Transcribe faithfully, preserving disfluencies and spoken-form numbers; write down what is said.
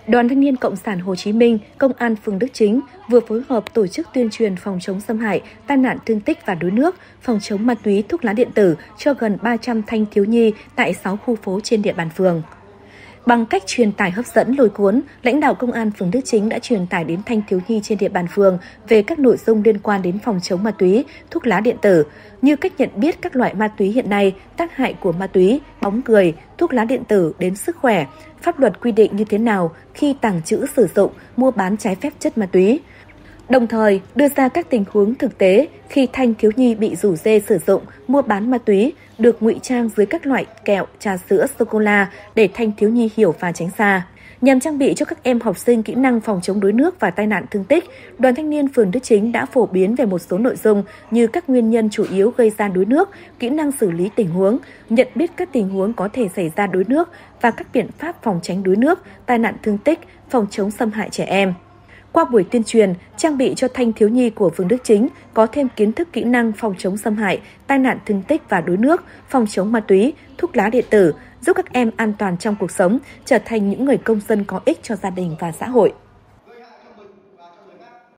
Đoàn Thanh niên Cộng sản Hồ Chí Minh, Công an phường Đức Chính vừa phối hợp tổ chức tuyên truyền phòng chống xâm hại, tai nạn thương tích và đuối nước, phòng chống ma túy, thuốc lá điện tử cho gần ba trăm thanh thiếu nhi tại sáu khu phố trên địa bàn phường. Bằng cách truyền tải hấp dẫn lôi cuốn, lãnh đạo Công an phường Đức Chính đã truyền tải đến thanh thiếu nhi trên địa bàn phường về các nội dung liên quan đến phòng chống ma túy, thuốc lá điện tử, như cách nhận biết các loại ma túy hiện nay, tác hại của ma túy, bóng cười, thuốc lá điện tử đến sức khỏe, pháp luật quy định như thế nào khi tàng trữ, sử dụng, mua bán trái phép chất ma túy. Đồng thời, đưa ra các tình huống thực tế khi thanh thiếu nhi bị rủ rê sử dụng, mua bán ma túy, được ngụy trang dưới các loại kẹo, trà sữa, sô-cô-la để thanh thiếu nhi hiểu và tránh xa. Nhằm trang bị cho các em học sinh kỹ năng phòng chống đuối nước và tai nạn thương tích, Đoàn Thanh niên phường Đức Chính đã phổ biến về một số nội dung như các nguyên nhân chủ yếu gây ra đuối nước, kỹ năng xử lý tình huống, nhận biết các tình huống có thể xảy ra đuối nước và các biện pháp phòng tránh đuối nước, tai nạn thương tích, phòng chống xâm hại trẻ em. Qua buổi tuyên truyền, trang bị cho thanh thiếu nhi của phường Đức Chính có thêm kiến thức kỹ năng phòng chống xâm hại, tai nạn thương tích và đuối nước, phòng chống ma túy, thuốc lá điện tử, giúp các em an toàn trong cuộc sống, trở thành những người công dân có ích cho gia đình và xã hội.